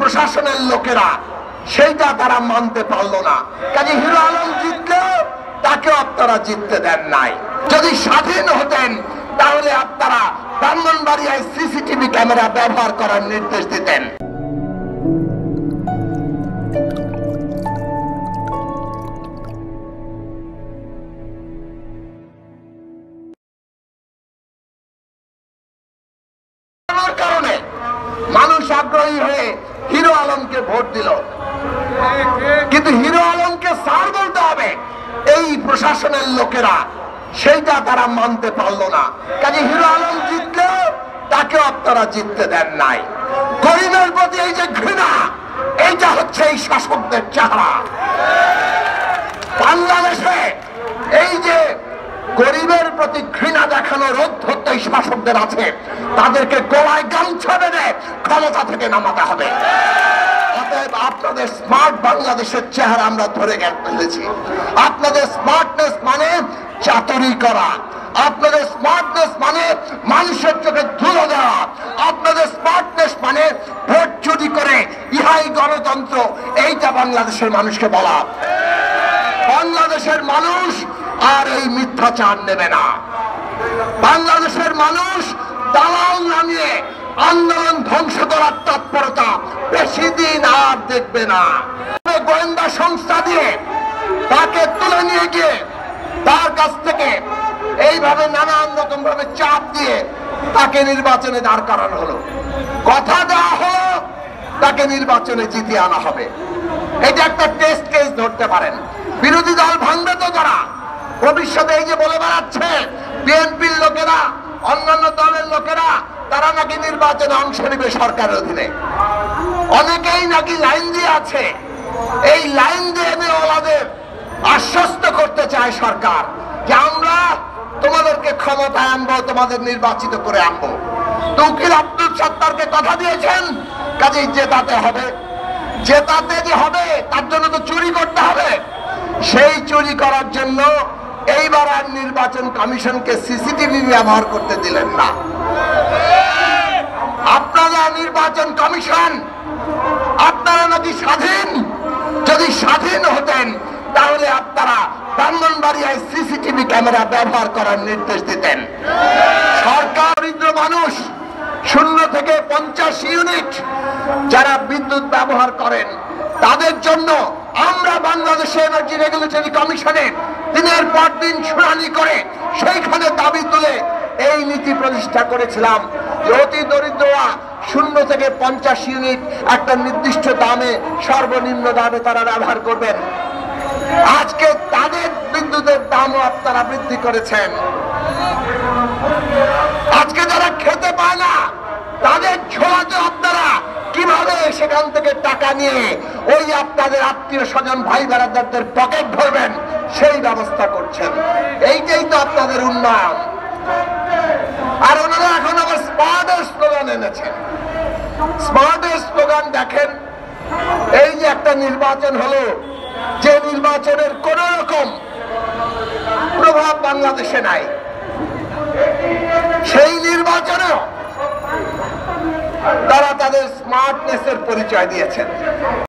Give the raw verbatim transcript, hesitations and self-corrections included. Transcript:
প্রশাসনের লোকেরা সেইটা তারা মানতে পারলো না। কাজে হিরো আলম জিতলেও তাকে আপনারা জিততে দেন নাই। যদি স্বাধীন হতেন তাহলে আপনারা ব্রাহ্মণবাড়িয়ায় সিসিটিভি ক্যামেরা ব্যবহার করার নির্দেশ দিতেন। কারণে মানুষ আগ্রহী হয়ে হিরো আলমকে ভোট দিল, কিন্তু হিরো আলমকে স্যার বলতে হবে এই প্রশাসনের লোকেরা সেইটা তারা মানতে পারলো না। কাজে হিরো আলম জিতলেও তাকে আপনারা জিততে দেন নাই। গরিবের প্রতি এই যে ঘৃণা, এইটা হচ্ছে এই শাসকদের চেহারা। বাংলাদেশে এই যে গরিবের প্রতি ঘৃণা দেখানো রোধ ধরতে এই শাসকদের আছে, তাদেরকে গলায় গামছা বেঁধে ক্ষমতা থেকে নামাতে হবে। অতএব আপনাদের স্মার্ট বাংলাদেশের চেহারা আমরা ধরে ফেলেছি। আপনাদের স্মার্টনেস মানে চাতুরি করা, আপনাদের স্মার্টনেস মানে মানুষের চোখে ধুলো দেওয়া, আপনাদের স্মার্টনেস মানে ভোট চুরি করে ইহাই গণতন্ত্র, এইটা বাংলাদেশের মানুষকে বলা। বাংলাদেশের মানুষ আর এই মিথ্যাচার নেবে না। বাংলাদেশের মানুষ দালাল নামিয়ে আন্দোলন ধ্বংস করার তৎপরতা বেশি দিন আর দেখবে না। গোয়েন্দা সংস্থা দিয়ে তাকে তুলে নিয়ে গিয়ে তার কাছ থেকে এইভাবে নানান রকম ভাবে চাপ দিয়ে তাকে নির্বাচনে দাঁড় করানো হলো। কথা দেওয়া হলো তাকে নির্বাচনে জিতিয়ে আনা হবে। এটা একটা টেস্ট কেস ধরতে পারেন। বিরোধী দল ভাঙবে তো যারা, ভবিষ্যতে এই যে বলে বেড়াচ্ছে বিএনপির লোকেরা, অন্যান্য দলের লোকেরা তারা নাকি নির্বাচনে অংশ নেবে সরকারের অধীনে, অনেকেই নাকি লাইন দিয়ে আছে। এই লাইন দিয়ে ওনাদের আশ্বস্ত করতে চায় সরকার যে আমরা তোমাদেরকে ক্ষমতায় আনবো, তোমাদের নির্বাচিত করে আনবো। তো উকিল আব্দুল সত্তারকে কথা দিয়েছেন, কাজেই জেতাতে হবে। জেতাতে যে হবে তার জন্য তো চুরি করতে হবে। সেই চুরি করার জন্য এইবার আর নির্বাচন কমিশনকে সিসিটিভি ব্যবহার করতে দিলেন না। আপনারা নির্বাচন কমিশন, আপনারা নাকি স্বাধীন। যদি স্বাধীন হতেন তাহলে আপনারা ব্রাহ্মণবাড়িয়ায় সিসিটিভি ক্যামেরা ব্যবহার করার নির্দেশ দিতেন। সরকার দরিদ্র মানুষ শূন্য থেকে পঞ্চাশ ইউনিট যারা বিদ্যুৎ ব্যবহার করেন তাদের জন্য আমরা বাংলাদেশ এনার্জি রেগুলেটরি কমিশনে দিনের পর দিন শুনানি করে সেইখানে দাবি তুলে এই নীতি প্রতিষ্ঠা করেছিলাম যে অতি দরিদ্ররা শূন্য থেকে পঞ্চাশ ইউনিট একটা নির্দিষ্ট দামে, সর্বনিম্ন দামে তারা ব্যবহার করবেন। আজকে তাদের বিদ্যুতের দামও আপনারা বৃদ্ধি করেছেন। আজকে যারা খেতে পায় না তাদের ঝোলাতে আপনারা কিভাবে সেখান থেকে টাকা নিয়ে ওই আপনাদের আত্মীয় স্বজন ভাই বেড়াদারদের পকেট ভরবেন সেই ব্যবস্থা করছেন। এইটাই তো আপনাদের উন্নয়ন। আর ওনারা এখন আবার স্মার্টের স্লোগান এনেছেন। স্মার্টের স্লোগান দেখেন, এই যে একটা নির্বাচন হলো, যে নির্বাচনের কোন রকম প্রভাব বাংলাদেশে নাই, সেই নির্বাচনেও তারা তাদের স্মার্টনেসের পরিচয় দিয়েছেন।